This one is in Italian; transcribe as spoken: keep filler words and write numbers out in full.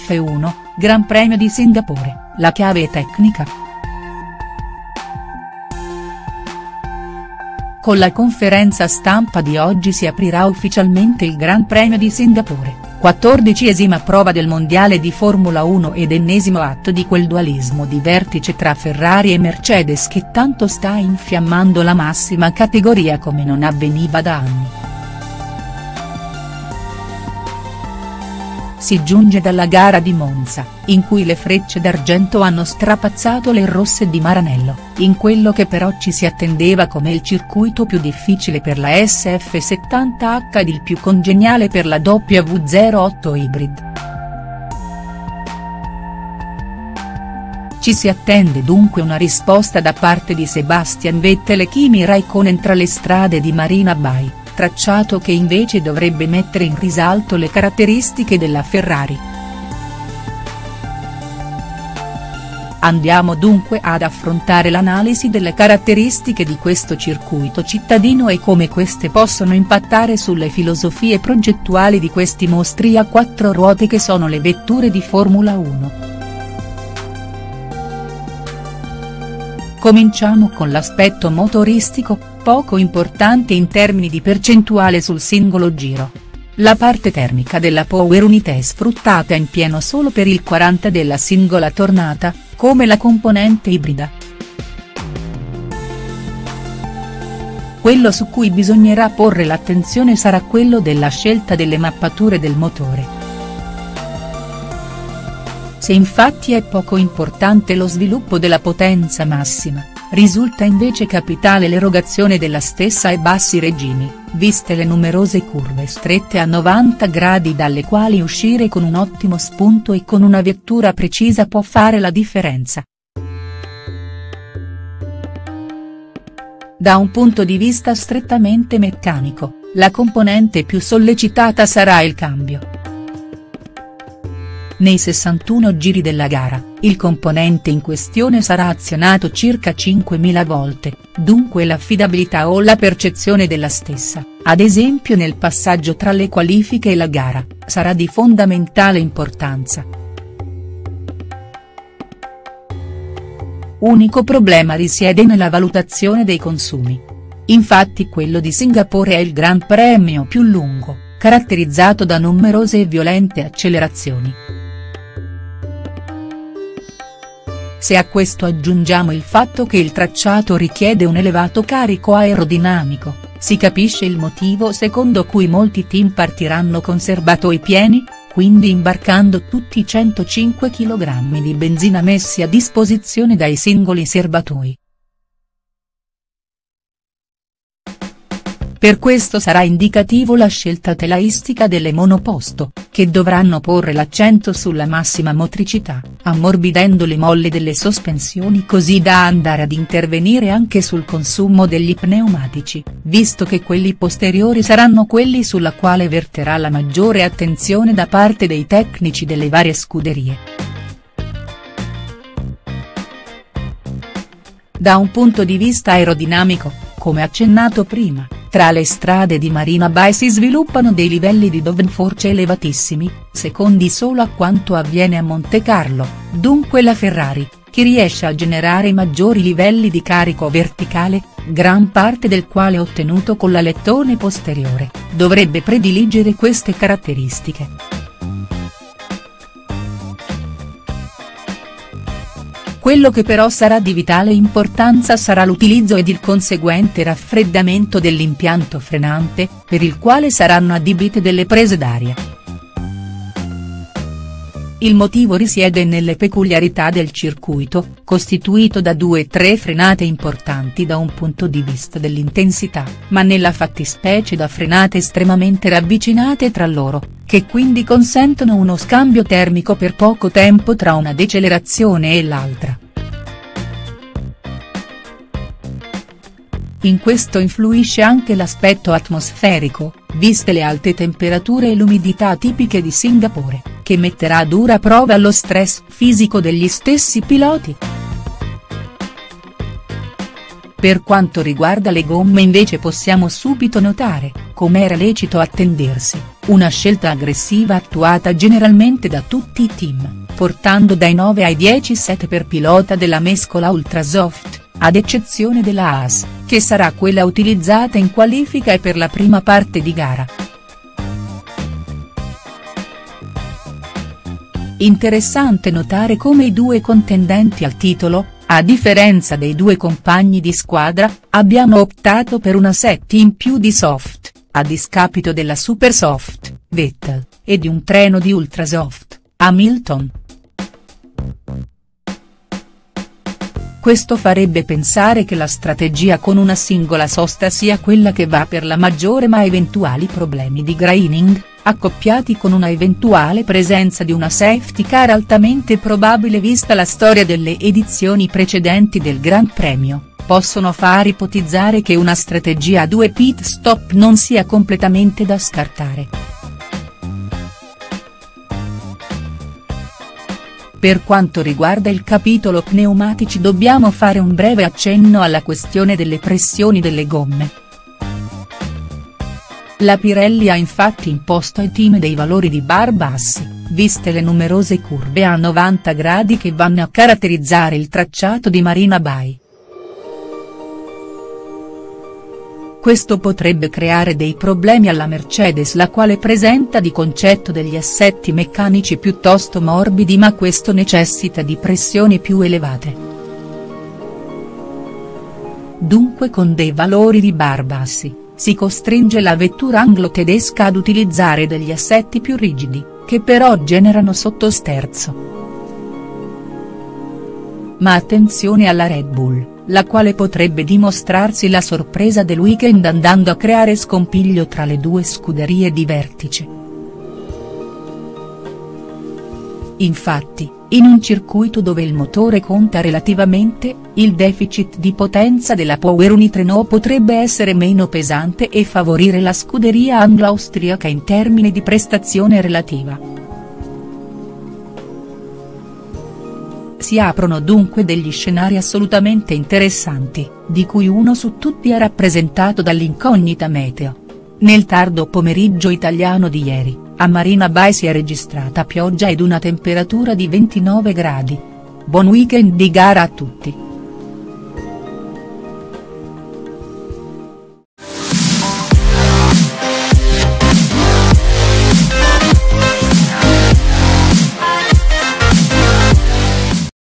F uno, Gran Premio di Singapore, la chiave è tecnica?. Con la conferenza stampa di oggi si aprirà ufficialmente il Gran Premio di Singapore, quattordicesima prova del mondiale di Formula uno ed ennesimo atto di quel dualismo di vertice tra Ferrari e Mercedes che tanto sta infiammando la massima categoria come non avveniva da anni. Si giunge dalla gara di Monza, in cui le Frecce d'Argento hanno strapazzato le rosse di Maranello, in quello che però ci si attendeva come il circuito più difficile per la S F settanta H ed il più congeniale per la W zero otto Hybrid. Ci si attende dunque una risposta da parte di Sebastian Vettel e Kimi Räikkönen tra le strade di Marina Bay, tracciato che invece dovrebbe mettere in risalto le caratteristiche della Ferrari. Andiamo dunque ad affrontare l'analisi delle caratteristiche di questo circuito cittadino e come queste possono impattare sulle filosofie progettuali di questi mostri a quattro ruote che sono le vetture di Formula uno. Cominciamo con l'aspetto motoristico, poco importante in termini di percentuale sul singolo giro. La parte termica della Power Unit è sfruttata in pieno solo per il quaranta della singola tornata, come la componente ibrida. Quello su cui bisognerà porre l'attenzione sarà quello della scelta delle mappature del motore. Se infatti è poco importante lo sviluppo della potenza massima, risulta invece capitale l'erogazione della stessa ai bassi regimi, viste le numerose curve strette a novanta gradi dalle quali uscire con un ottimo spunto e con una vettura precisa può fare la differenza. Da un punto di vista strettamente meccanico, la componente più sollecitata sarà il cambio. Nei sessantuno giri della gara, il componente in questione sarà azionato circa cinquemila volte, dunque l'affidabilità o la percezione della stessa, ad esempio nel passaggio tra le qualifiche e la gara, sarà di fondamentale importanza. Unico problema risiede nella valutazione dei consumi. Infatti quello di Singapore è il Gran Premio più lungo, caratterizzato da numerose e violente accelerazioni. Se a questo aggiungiamo il fatto che il tracciato richiede un elevato carico aerodinamico, si capisce il motivo secondo cui molti team partiranno con serbatoi pieni, quindi imbarcando tutti i centocinque chilogrammi di benzina messi a disposizione dai singoli serbatoi. Per questo sarà indicativo la scelta telaistica delle monoposto, che dovranno porre l'accento sulla massima motricità, ammorbidendo le molle delle sospensioni così da andare ad intervenire anche sul consumo degli pneumatici, visto che quelli posteriori saranno quelli sulla quale verterà la maggiore attenzione da parte dei tecnici delle varie scuderie. Da un punto di vista aerodinamico, come accennato prima, tra le strade di Marina Bay si sviluppano dei livelli di downforce elevatissimi, secondi solo a quanto avviene a Montecarlo, dunque la Ferrari, che riesce a generare maggiori livelli di carico verticale, gran parte del quale ottenuto con l'alettone posteriore, dovrebbe prediligere queste caratteristiche. Quello che però sarà di vitale importanza sarà l'utilizzo ed il conseguente raffreddamento dell'impianto frenante, per il quale saranno adibite delle prese d'aria. Il motivo risiede nelle peculiarità del circuito, costituito da due o tre frenate importanti da un punto di vista dell'intensità, ma nella fattispecie da frenate estremamente ravvicinate tra loro, che quindi consentono uno scambio termico per poco tempo tra una decelerazione e l'altra. In questo influisce anche l'aspetto atmosferico, viste le alte temperature e l'umidità tipiche di Singapore, che metterà a dura prova lo stress fisico degli stessi piloti. Per quanto riguarda le gomme invece possiamo subito notare, come era lecito attendersi, una scelta aggressiva attuata generalmente da tutti i team, portando dai nove ai dieci set per pilota della mescola ultrasoft, ad eccezione della Haas, che sarà quella utilizzata in qualifica e per la prima parte di gara. Interessante notare come i due contendenti al titolo, a differenza dei due compagni di squadra, abbiano optato per una set in più di soft, a discapito della super soft, Vettel, e di un treno di ultrasoft, Hamilton. Questo farebbe pensare che la strategia con una singola sosta sia quella che va per la maggiore, ma eventuali problemi di graining, accoppiati con una eventuale presenza di una safety car altamente probabile vista la storia delle edizioni precedenti del Gran Premio, possono far ipotizzare che una strategia a due pit stop non sia completamente da scartare. Per quanto riguarda il capitolo pneumatici dobbiamo fare un breve accenno alla questione delle pressioni delle gomme. La Pirelli ha infatti imposto ai team dei valori di bar bassi, viste le numerose curve a novanta gradi che vanno a caratterizzare il tracciato di Marina Bay. Questo potrebbe creare dei problemi alla Mercedes, la quale presenta di concetto degli assetti meccanici piuttosto morbidi, ma questo necessita di pressioni più elevate. Dunque con dei valori di bar bassi, si costringe la vettura anglo-tedesca ad utilizzare degli assetti più rigidi, che però generano sottosterzo. Ma attenzione alla Red Bull, la quale potrebbe dimostrarsi la sorpresa del weekend andando a creare scompiglio tra le due scuderie di vertice. Infatti, in un circuito dove il motore conta relativamente, il deficit di potenza della Power Unit Renault potrebbe essere meno pesante e favorire la scuderia anglo-austriaca in termini di prestazione relativa. Si aprono dunque degli scenari assolutamente interessanti, di cui uno su tutti è rappresentato dall'incognita meteo. Nel tardo pomeriggio italiano di ieri, a Marina Bay si è registrata pioggia ed una temperatura di ventinove gradi. Buon weekend di gara a tutti.